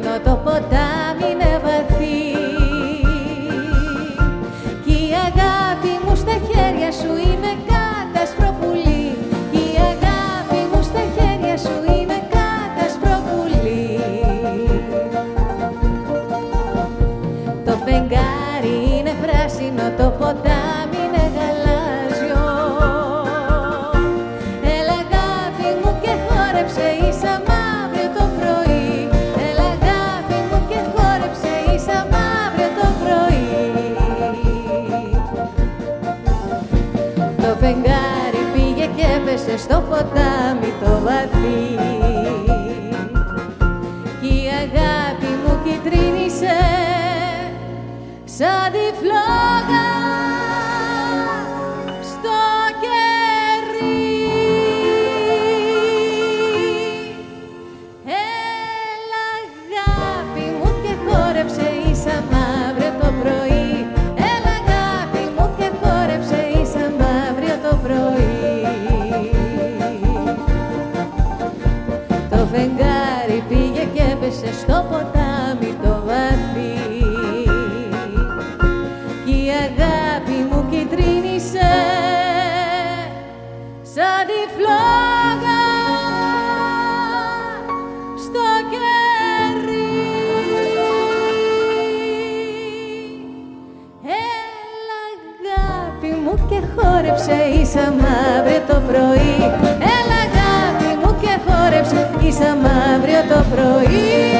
πράσινο, το ποτάμι είναι βαθύ. Κι η αγάπη μου στα χέρια σου είναι κάτασπρο πουλί. Κι η αγάπη μου στα χέρια σου είναι κάτασπρο πουλί. Το φεγγάρι είναι πράσινο, το ποτάμι είναι γαλάζιο. Έλα αγάπη μου και χόρεψε, ίσα μαύριο το πρωί. Έλα αγάπη μου και χόρεψε, ίσα μαύριο το πρωί. Το φεγγάρι πήγε και έπεσε στο ποτάμι το βαθύ. Κι η αγάπη μου κυτρίνησε σαν τη φλόγα στο κερί. Έλα αγάπη μου και χόρεψε, ίσα μαύριο το πρωί. Έλα αγάπη μου και χόρεψε, ίσα μαύριο το πρωί. Το φεγγάρι πήγε και έπεσε στο ποτάμι το βαθύ. Κι η αγάπη μου κυτρίνησε σαν τη φλόγα στο κερί. Έλα αγάπη μου και χόρεψε, ίσα μαύριο το πρωί. Έλα αγάπη μου και χόρεψε, ίσα μαύριο το πρωί.